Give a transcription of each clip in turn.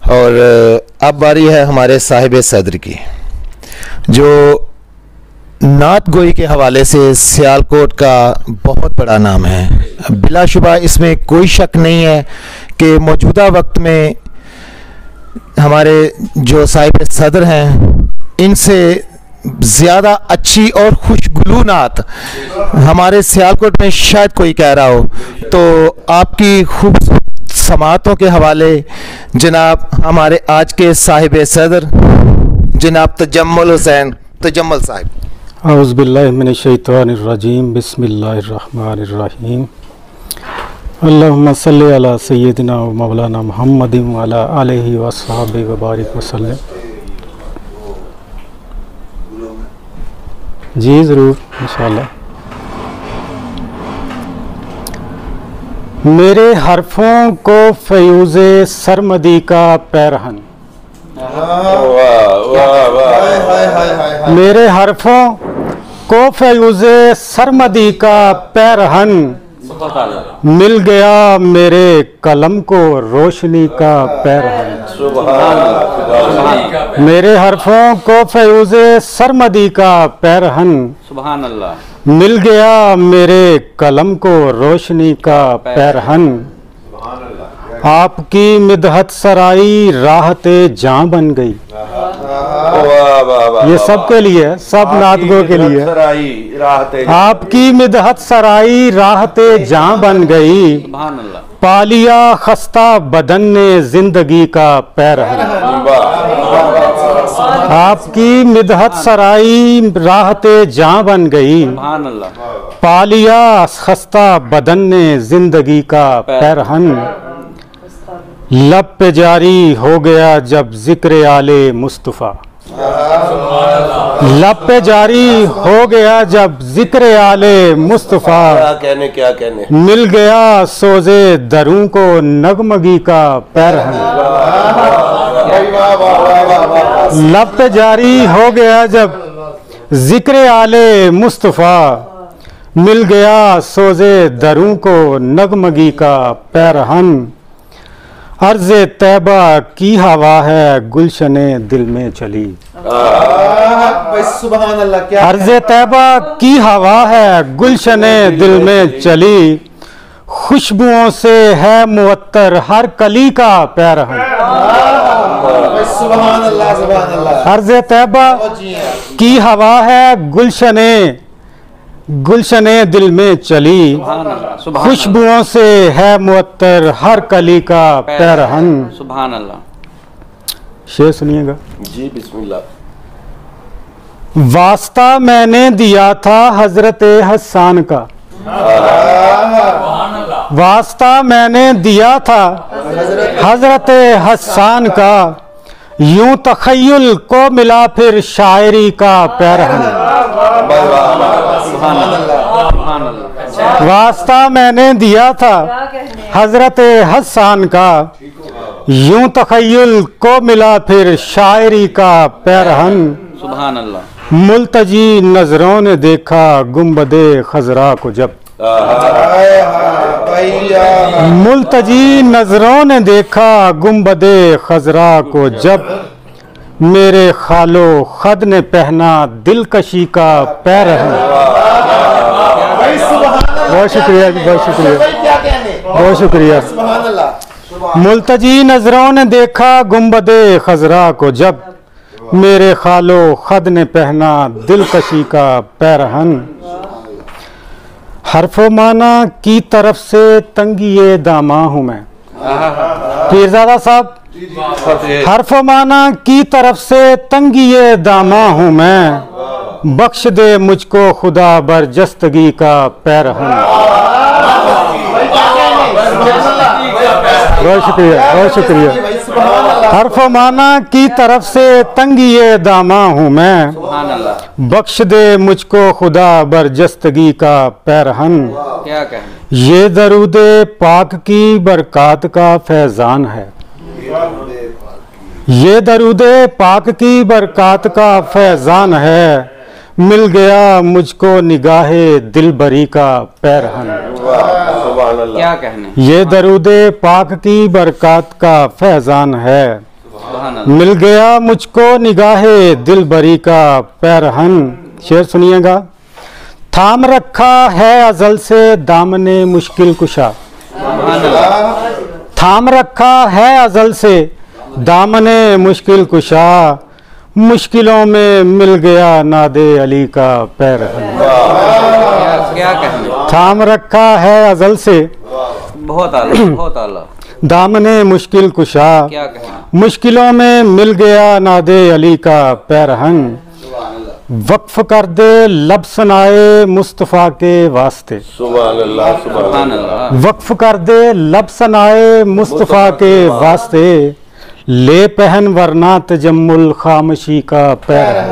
और अब बारी है हमारे साहिब सदर की, जो नात गोई के हवाले से सियालकोट का बहुत बड़ा नाम है। बिलाशुबा इसमें कोई शक नहीं है कि मौजूदा वक्त में हमारे जो साहिब सदर हैं, इनसे ज़्यादा अच्छी और खुशगुलू नात हमारे सियालकोट में शायद कोई कह रहा हो। तो आपकी खूबसूरत समातों के हवाले जनाब हमारे आज के साहिब सदर जनाब तजम्मुल हुसैन तजम्मुल साहिब। औज़ु बिल्लाहि मिनश शैतानिर रजीम, बिस्मिल्लाहिर रहमानिर रहीम। अल्लाहुम्मा सल्लि अला सय्यिदिना व मौलाना मुहम्मदिन व अला आलिहि व अस्हाबिहि व बारिक वसल्लम। जी ज़रूर इंशाअल्लाह। मेरे हरफों को फ़यूज़े सरमदी का पैरहन, मेरे हरफों को फ़यूज़े सरमदी का पैरहन, मिल गया मेरे कलम को रोशनी का पैरहन। मेरे हरफों को फ़यूज़े सरमदी का पैरहन, सुभान अल्लाह, मिल गया मेरे कलम को रोशनी का पैरहन। आपकी मिदहत सराई राहते जां बन गई। ये सबके लिए, सब नातगो के लिए। आपकी मिदहत सराई राहते जां बन गई, पालिया खस्ता बदन ने जिंदगी का पैरहन। आपकी मिदहत सराई राहते जां बन गई, पालिया खस्ता बदन ने जिंदगी का पैरहन। लब पे जारी हो गया जब जिक्र आले मुस्तफ़ा, लब पे जारी हो गया जब जिक्र आले मुस्तफ़ा, क्या कहने मिल गया सोजे दरूं को नगमगी का पैरहन। लब पे जारी हो गया जब जिक्र आले मुस्तफ़ा, मिल गया सोजे दरूं को नगमगी का पैरहन। अर्ज़े तैबा की हवा है गुलशने दिल में चली, अर्ज़े तैबा की हवा है गुलशने दिल में चली, खुशबुओं से है मुअत्तर हर कली का पैरहन। अर्ज़े तैबा की हवा है गुलशने दिल में चली, खुशबुओं से है मुअत्तर हर कली का पैरहन। सुभान अल्लाह। शेर सुनिएगा जी, बिस्मिल्लाह। वास्ता मैंने दिया था हजरत हसन का, वास्ता मैंने दिया था हजरत हसन का, यूं तखय्युल को मिला फिर शायरी का पैरहन। वास्ता मैंने दिया था हजरत हसन का, यूं तखय्युल को मिला फिर शायरी का पैरहन। सुभान अल्लाह। मुल्तजी नजरों ने देखा गुंबदे खजरा को जब, मुल्तजी नजरों ने देखा गुंबदे खजरा को जब, मेरे खालो खद ने पहना दिलकशी का पैरहन। बहुत शुक्रिया जी, बहुत शुक्रिया, बहुत शुक्रिया। मुल्तजी नजरों ने देखा गुंबदे खजरा को जब, मेरे खालो खद ने पहना दिलकशी का पैरहन। हरफो माना की तरफ से तंगिए दामा हूँ मैं, पीरजादा साहब। हरफो माना की तरफ से तंगिए दामा हूँ मैं, बख्श दे मुझको खुदा बरजस्तगी का पैरहन। बहुत शुक्रिया, बहुत शुक्रिया। हरफो माना की तरफ से तंगिए दामा हूँ मैं, बख्श दे मुझको खुदा बरजस्तगी का पैरहन। क्या कहें? ये दरूदे पाक की बरकात का फैजान है, ये दरूदे पाक की बरकात का फैजान है, मिल गया मुझको निगाहे दिलबरी का पैरहन। क्या कहने? ये दरूदे पाक की बरकात का फैजान है, मिल गया मुझको निगाहे दिलबरी का पैरहन। शेर सुनिएगा। थाम रखा है अजल से दामने मुश्किल कुशा, थाम रखा है अजल से दामने मुश्किल कुशा, मुश्किलों में मिल गया नादे अली का पैरहन। क्या कहने, थाम रखा है अजल से बहुत आला, बहुत आला। दामने मुश्किल कुशा, क्या कहने, मुश्किलों में मिल गया नादे अली का पैरहन। वक्फ कर दे लब सनाए मुस्तफ़ा के वास्ते, सुभान अल्लाह, सुभान अल्लाह। वक्फ कर दे लब सनाए मुस्तफ़ा के वास्ते, ले पहन वरना तजम्मुल खामोशी का पैरहन।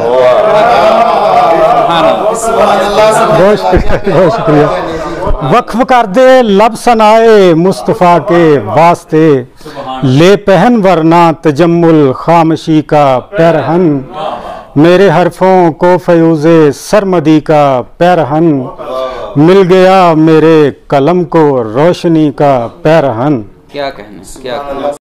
बहुत शुक्रिया, बहुत शुक्रिया। वक्फ कर दे लब सनाए मुस्तफ़ा के वास्ते, ले पहन वरना तजम्मुल खामोशी का पैरहन। मेरे हरफों को फयूज़े सरमदी का पैरहन, मिल गया मेरे कलम को रोशनी का पैरहन। क्या कहने, क्या कहने।